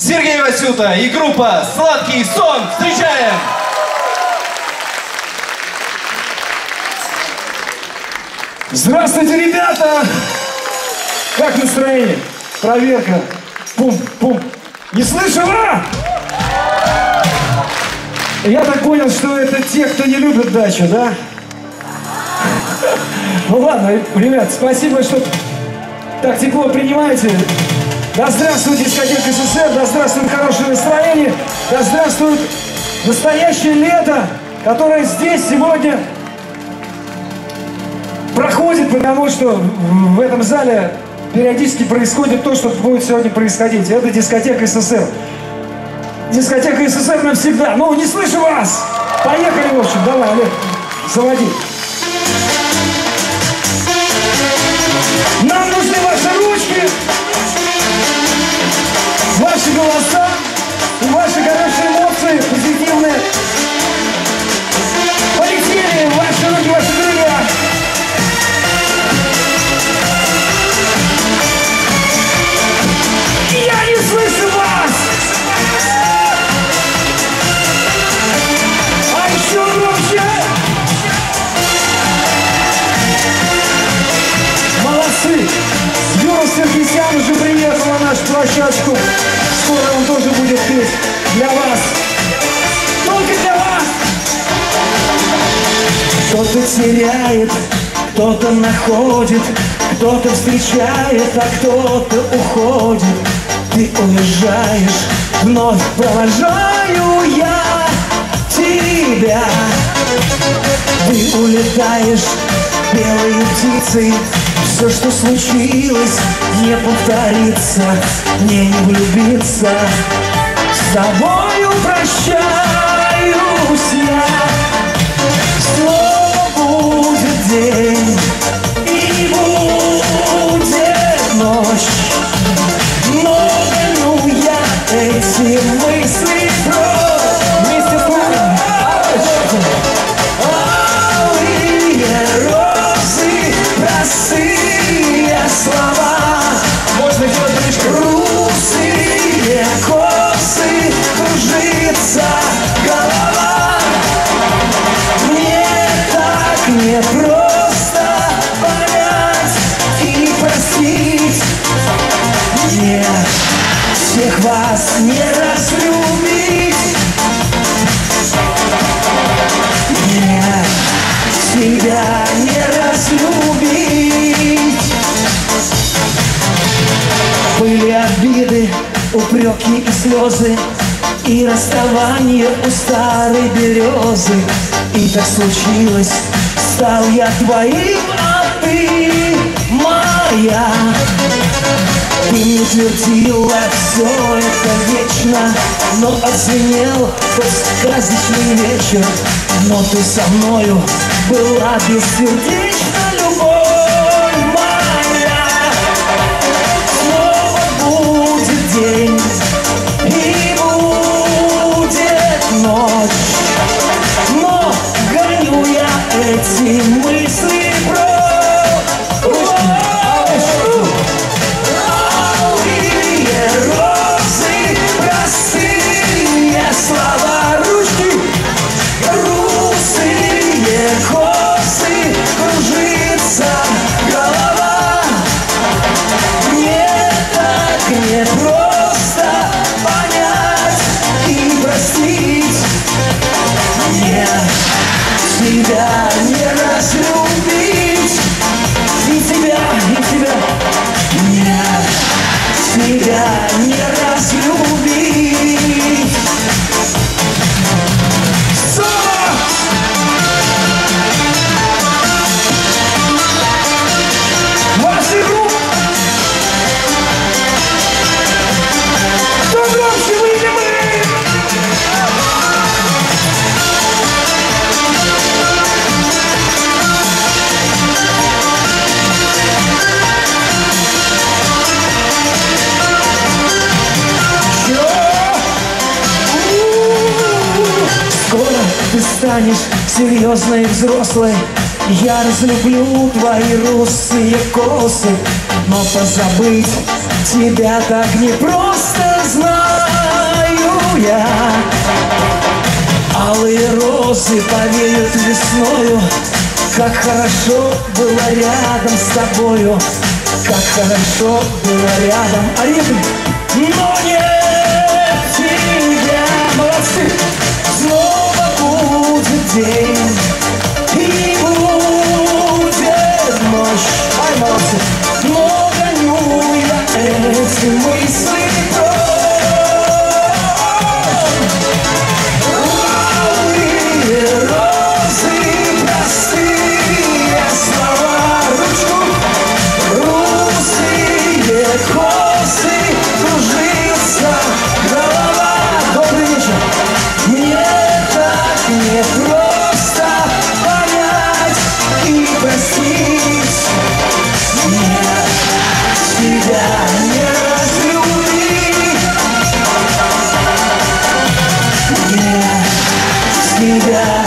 Сергей Васюта и группа «Сладкий сон». Встречаем! Здравствуйте, ребята! Как настроение? Проверка. Пум-пум. Не слышу, а? Я так понял, что это те, кто не любит дачу, да? Ну ладно, ребят, спасибо, что так тепло принимаете. Да здравствует дискотека СССР, да здравствует хорошее настроение, да здравствует настоящее лето, которое здесь сегодня проходит, потому что в этом зале периодически происходит то, что будет сегодня происходить. Это дискотека СССР. Дискотека СССР навсегда. Ну, не слышу вас! Поехали, в общем, давай, Олег, заводи. Нам нужны ваши ручки, ваши голоса и ваши хорошие эмоции, позитивные. Полетели ваши руки, ваши крылья. Я не слышу вас! А еще громче! Молодцы! Юра Сергисян уже приехал на нашу площадку. Скоро он тоже будет петь для вас. Только для вас! Кто-то теряет, кто-то находит, кто-то встречает, а кто-то уходит. Ты уезжаешь, вновь провожаю я тебя. Ты улетаешь белой птицей. Все, что случилось, не повторится, мне не влюбиться. С тобою прощаюсь я. Снова будет день и будет ночь. Но гоню я эти мысли прочь. Вместе с нами. Алые розы, простые слова. Можно делать ближе. Русые косы, кружится голова. Мне так непросто понять и простить. Мне всех вас не разлюбить. Мне себя не разлюбить. Были обиды, упреки и слезы, и расставание у старой березы. И так случилось, стал я твоим, а ты моя. Ты мне твердила все это вечно, но отзвенел тот сказочный вечер. Но ты со мною была бессердечна, любовь моя. Снова будет день и будет ночь, но гоню я эти мысли прочь. Алые розы, простые слова, ручки. Русые косы, кружится голова. Мне так непросто понять и простить. Мне тебя не разлюбить. И тебя, и тебя. Мне тебя не разлюбить. Ваши руки! Кто громче, вы или мы? Скоро ты станешь серьезной и взрослой. Я разлюблю твои русые косы, но позабыть тебя так непросто, знать. розы повеют весною. Как хорошо было рядом с тобою, как хорошо было рядом. А ритм, но нет тебя. Молодцы! Снова будет день и будет ночь. Ай, молодцы! Но гоню я эти мысли прочь. Алые розы, простые слова, ручку, русые косы, кружится голова. Добрый вечер! Мне так непросто понять и простить. Нет, тебя не разлюбить. Нет, тебя